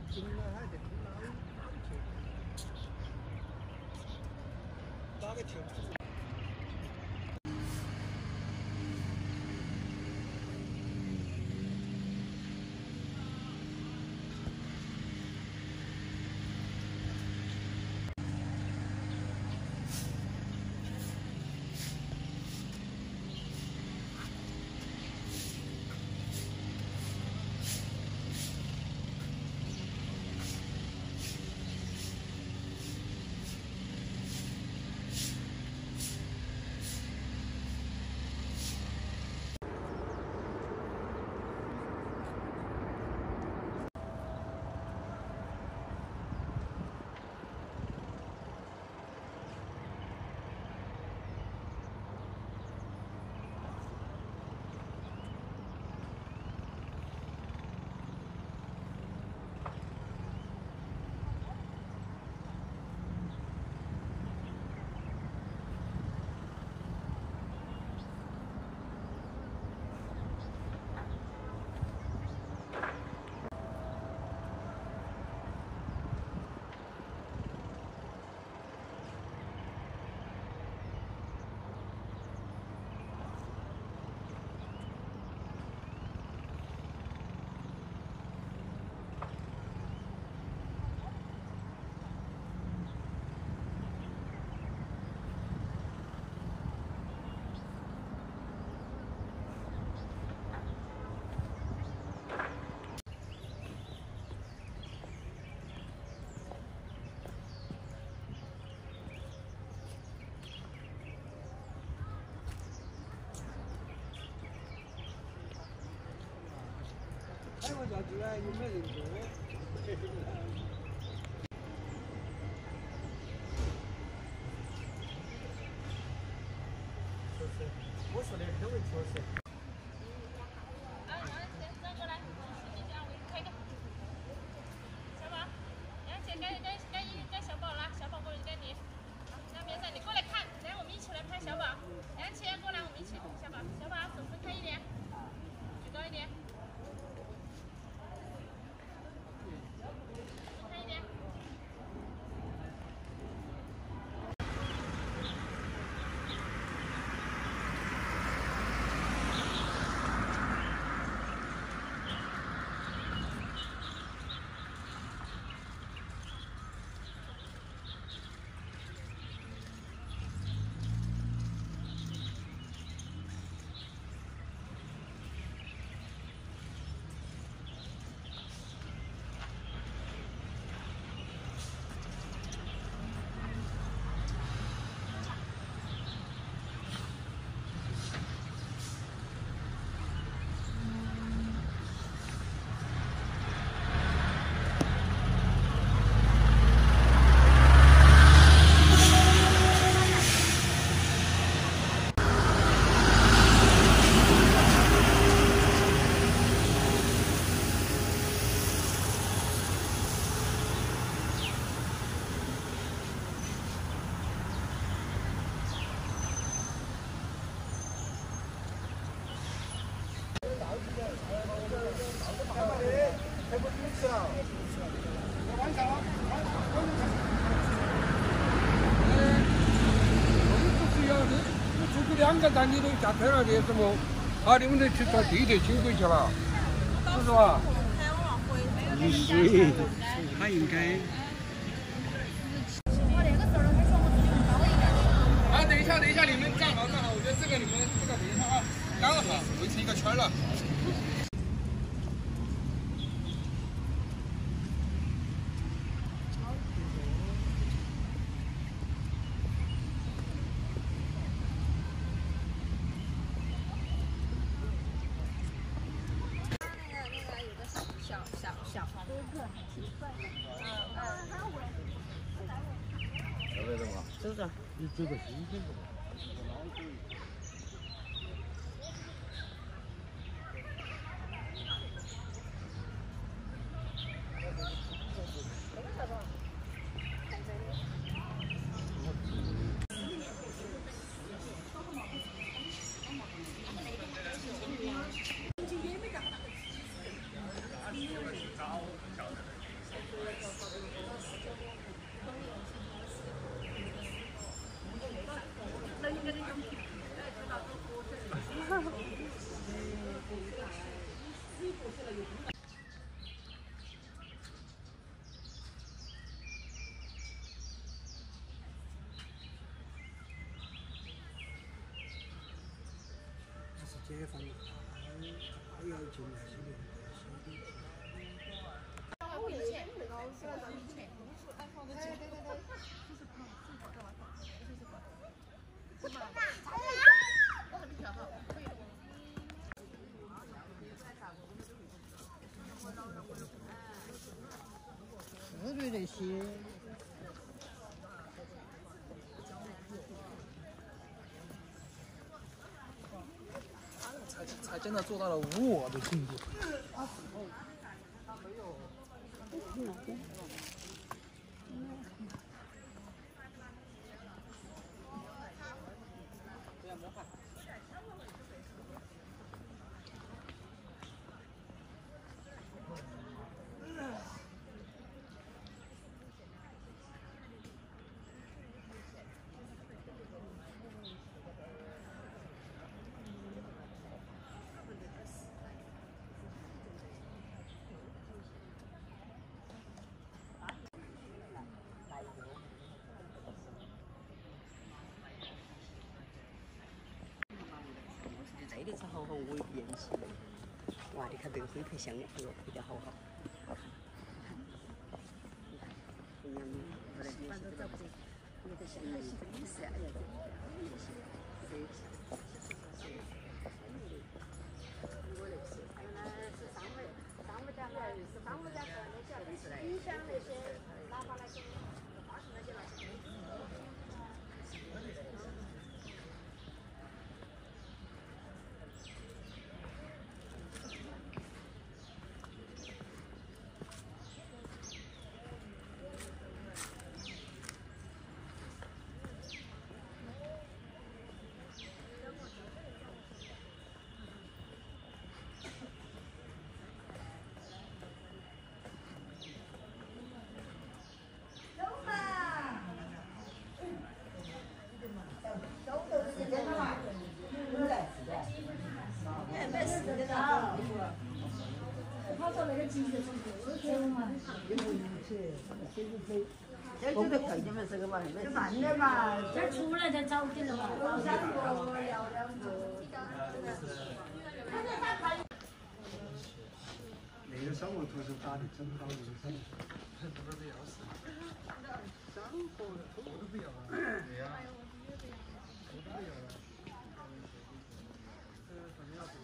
进来还得打个球。开玩笑，居然有没人多？我说的都会确实。 转过来，开个。小宝，该小宝了，小宝过来该你。那别在你过来看，来我们一起来拍小宝。杨琪过来，我们一起。小宝，手分开一点，举高一点。 2个单你都下车了，这什么？啊，你们都去坐地铁轻轨去了，是不是吧？是，他应该。啊，等一下，你们站好，我觉得这个你们等一下啊，刚好围成一个圈了。 小哥哥挺帅的，是不是？ 你这个新鲜的。 解放还要进来些的。 我以前，以前。 日瑞那些。 才真的做到了无我的境界。 这里是好好，我也演戏。哇，你看这个灰配香，这个配得好好。反正找不得，有点像还是意思啊，哎呀，音响那些，喇叭那些，花式那些那些。 这就快点嘛，这个嘛，就慢点嘛，这出来再早点了嘛。那个小摩托是打的真高的，这不是要死。山坡土都不要了。对呀。土都不要了。什么样子？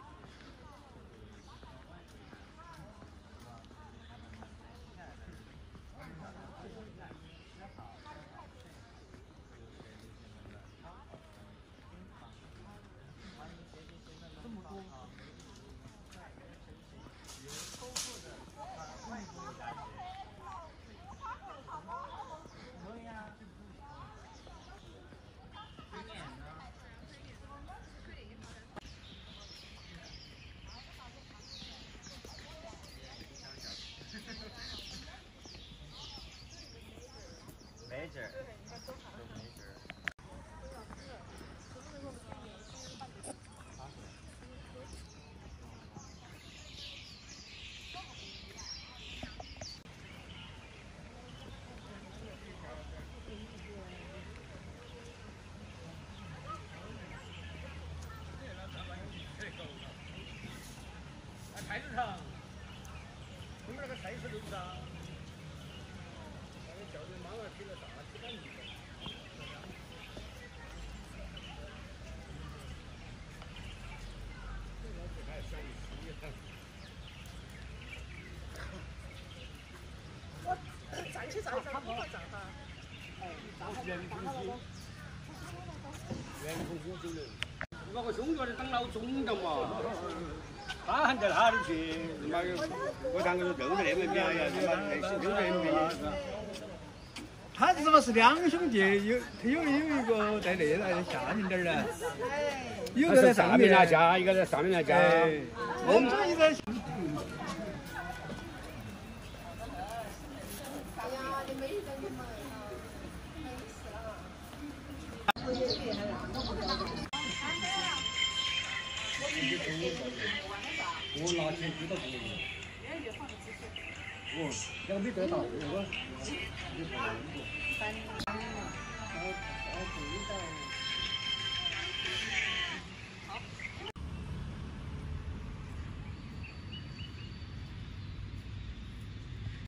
Major. 菜市场，我们那个菜市路上，叫人妈妈给了大鸡蛋子。 我站起站上，我好站哈。 原空气，原空气走人。把我兄弟儿当老总的嘛。他还到哪里去？妈的，我当个就在那边边呀，他妈那就在那边。他这嘛是两兄弟，他有一个在那来下面点儿呢，有个在上面来加，一个在上面来加。我们这一个。我拿钱知道不？哦，要没得到，我。